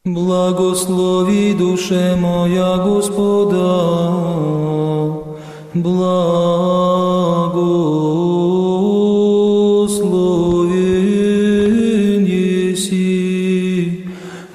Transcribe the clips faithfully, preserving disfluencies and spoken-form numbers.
Благослови, душе моя, Господа, благословен еси,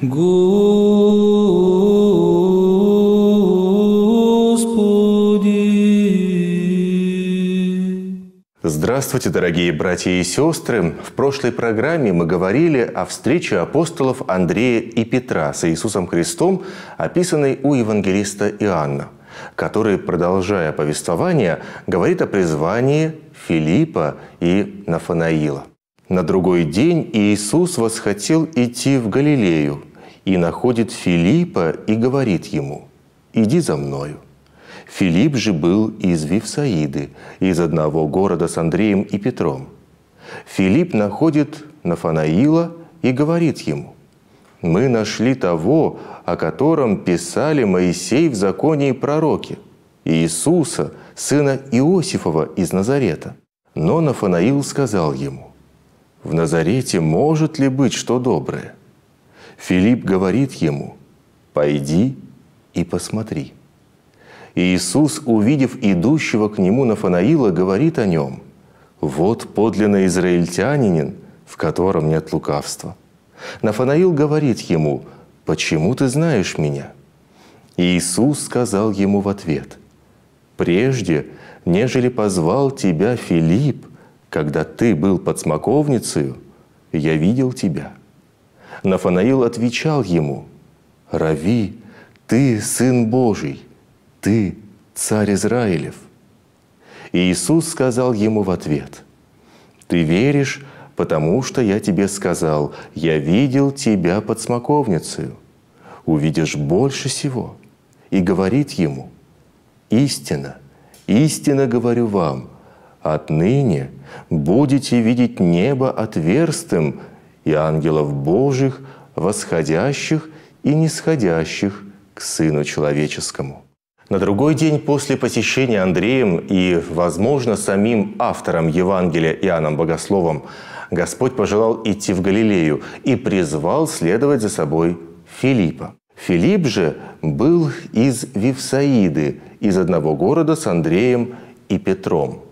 Господи. Здравствуйте, дорогие братья и сестры! В прошлой программе мы говорили о встрече апостолов Андрея и Петра с Иисусом Христом, описанной у евангелиста Иоанна, который, продолжая повествование, говорит о призвании Филиппа и Нафанаила. На другой день Иисус восхотел идти в Галилею и находит Филиппа и говорит ему: «Иди за мною». Филипп же был из Вифсаиды, из одного города с Андреем и Петром. Филипп находит Нафанаила и говорит ему: «Мы нашли того, о котором писали Моисей в законе и пророки, Иисуса, сына Иосифова из Назарета». Но Нафанаил сказал ему: «В Назарете может ли быть что доброе?» Филипп говорит ему: «Пойди и посмотри». Иисус, увидев идущего к нему Нафанаила, говорит о нем: «Вот подлинно израильтянин, в котором нет лукавства». Нафанаил говорит ему: «Почему ты знаешь меня?» Иисус сказал ему в ответ: «Прежде, нежели позвал тебя Филипп, когда ты был под смоковницею, я видел тебя». Нафанаил отвечал ему: «Рави, ты Сын Божий, ты царь Израилев». И Иисус сказал ему в ответ: «Ты веришь, потому что я тебе сказал: я видел тебя под смоковницею. Увидишь больше сего». И говорит ему: «Истина, истинно говорю вам, отныне будете видеть небо отверстым и ангелов Божьих, восходящих и нисходящих к Сыну Человеческому». На другой день после посещения Андреем и, возможно, самим автором Евангелия Иоанном Богословом, Господь пожелал идти в Галилею и призвал следовать за собой Филиппа. Филипп же был из Вифсаиды, из одного города с Андреем и Петром.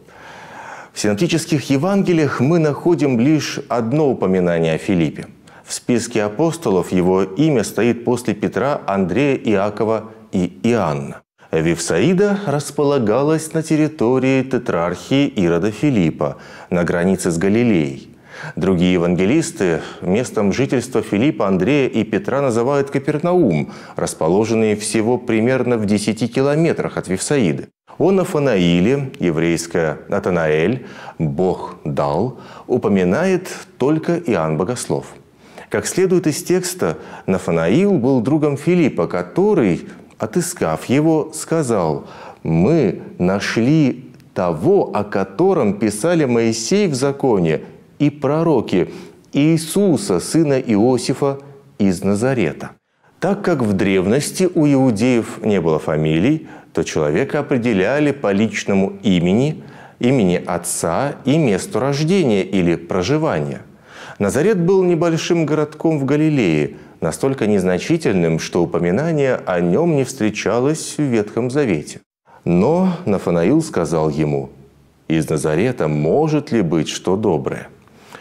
В синоптических Евангелиях мы находим лишь одно упоминание о Филиппе. В списке апостолов его имя стоит после Петра, Андрея, Иакова и Иоанна. Вифсаида располагалась на территории тетрархии Ирода Филиппа, на границе с Галилеей. Другие евангелисты местом жительства Филиппа, Андрея и Петра называют Капернаум, расположенный всего примерно в десяти километрах от Вифсаиды. О Нафанаиле, еврейское Натанаэль, «Бог дал», упоминает только Иоанн Богослов. Как следует из текста, Нафанаил был другом Филиппа, который, отыскав его, сказал: «Мы нашли того, о котором писали Моисей в законе и пророки, Иисуса, сына Иосифа из Назарета». Так как в древности у иудеев не было фамилий, то человека определяли по личному имени, имени отца и месту рождения или проживания. Назарет был небольшим городком в Галилее, настолько незначительным, что упоминание о нем не встречалось в Ветхом Завете. Но Нафанаил сказал ему: «Из Назарета может ли быть что доброе?»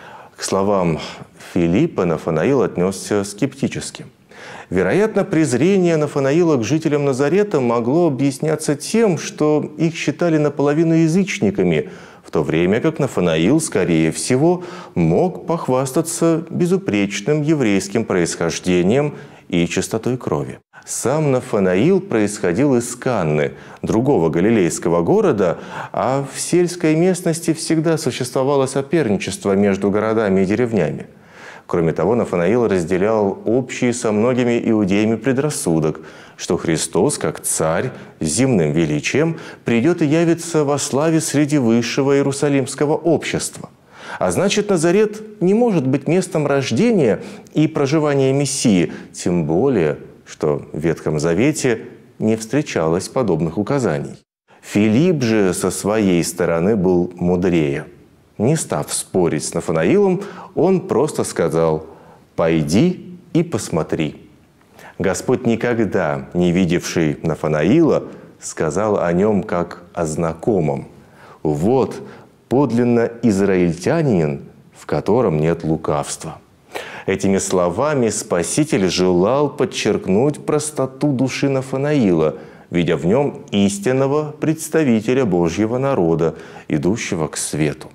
К словам Филиппа Нафанаил отнесся скептически. Вероятно, презрение Нафанаила к жителям Назарета могло объясняться тем, что их считали наполовину язычниками, в то время как Нафанаил, скорее всего, мог похвастаться безупречным еврейским происхождением и чистотой крови. Сам Нафанаил происходил из Канны, другого галилейского города, а в сельской местности всегда существовало соперничество между городами и деревнями. Кроме того, Нафанаил разделял общий со многими иудеями предрассудок, что Христос, как царь с земным величием, придет и явится во славе среди высшего иерусалимского общества. А значит, Назарет не может быть местом рождения и проживания Мессии, тем более, что в Ветхом Завете не встречалось подобных указаний. Филипп же со своей стороны был мудрее. Не став спорить с Нафанаилом, он просто сказал: «Пойди и посмотри». Господь, никогда не видевший Нафанаила, сказал о нем как о знакомом: «Вот подлинно израильтянин, в котором нет лукавства». Этими словами Спаситель желал подчеркнуть простоту души Нафанаила, видя в нем истинного представителя Божьего народа, идущего к свету.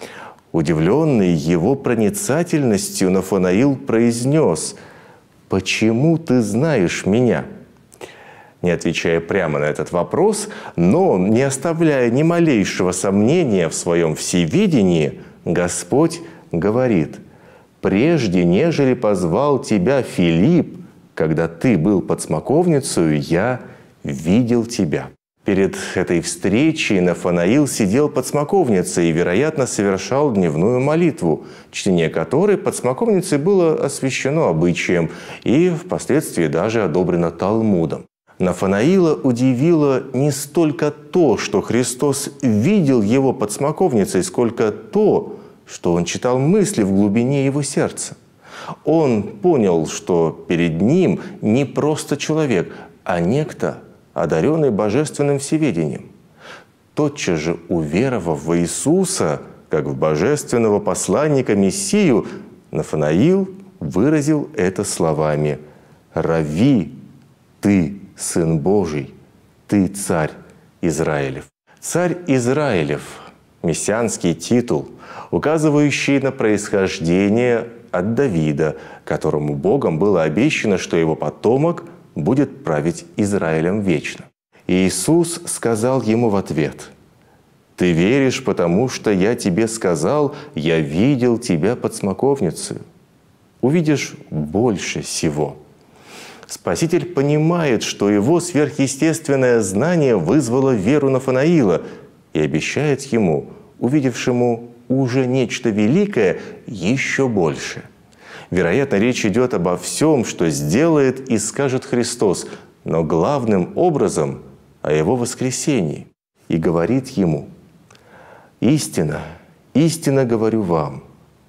Удивленный его проницательностью, Нафанаил произнес: «Почему ты знаешь меня?» Не отвечая прямо на этот вопрос, но не оставляя ни малейшего сомнения в своем всевидении, Господь говорит: «Прежде, нежели позвал тебя Филипп, когда ты был под смоковницей, я видел тебя». Перед этой встречей Нафанаил сидел под смоковницей и, вероятно, совершал дневную молитву, чтение которой под смоковницей было освящено обычаем и впоследствии даже одобрено Талмудом. Нафанаила удивило не столько то, что Христос видел его под смоковницей, сколько то, что он читал мысли в глубине его сердца. Он понял, что перед ним не просто человек, а некто, одаренный божественным всеведением. Тотчас же, уверовав в Иисуса, как в божественного посланника Мессию, Нафанаил выразил это словами: «Рави, ты Сын Божий, ты Царь Израилев». Царь Израилев – мессианский титул, указывающий на происхождение от Давида, которому Богом было обещано, что его потомок будет править Израилем вечно. И Иисус сказал ему в ответ: «Ты веришь, потому что я тебе сказал, я видел тебя под смоковницей. Увидишь больше сего». Спаситель понимает, что его сверхъестественное знание вызвало веру Нафанаила и обещает ему, увидевшему уже нечто великое, еще больше. Вероятно, речь идет обо всем, что сделает и скажет Христос, но главным образом о Его воскресении. И говорит ему: «Истинно, истинно говорю вам,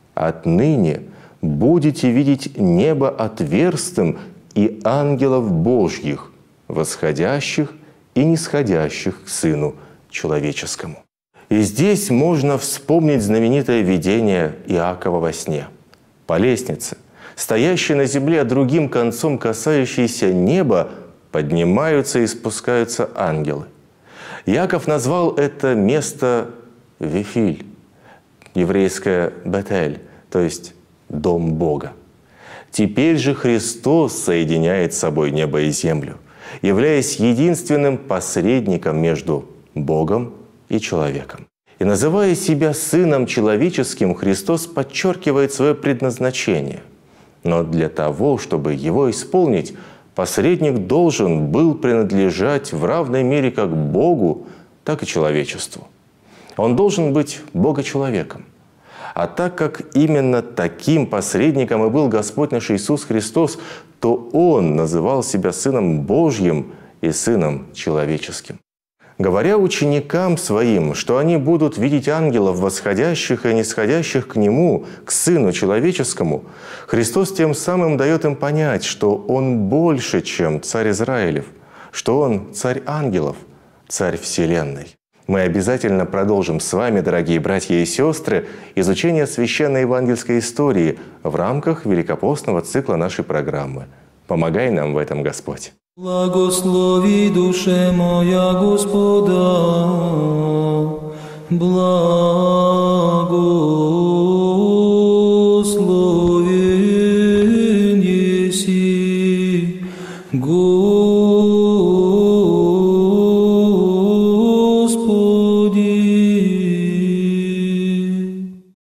отныне будете видеть небо отверстым и ангелов Божьих, восходящих и нисходящих к Сыну Человеческому». И здесь можно вспомнить знаменитое видение Иакова во сне. По лестнице, стоящей на земле, а другим концом касающейся неба, поднимаются и спускаются ангелы. Иаков назвал это место Вифиль, еврейское Бетель, то есть дом Бога. Теперь же Христос соединяет с собой небо и землю, являясь единственным посредником между Богом и человеком. И называя себя Сыном Человеческим, Христос подчеркивает свое предназначение. Но для того, чтобы его исполнить, посредник должен был принадлежать в равной мере как Богу, так и человечеству. Он должен быть Бога-человеком. А так как именно таким посредником и был Господь наш Иисус Христос, то Он называл себя Сыном Божьим и Сыном Человеческим. Говоря ученикам Своим, что они будут видеть ангелов, восходящих и нисходящих к Нему, к Сыну Человеческому, Христос тем самым дает им понять, что Он больше, чем Царь Израилев, что Он Царь ангелов, Царь Вселенной. Мы обязательно продолжим с вами, дорогие братья и сестры, изучение священной евангельской истории в рамках великопостного цикла нашей программы. Помогай нам в этом, Господь. Благослови, душе моя, Господа, благословен еси, Господи.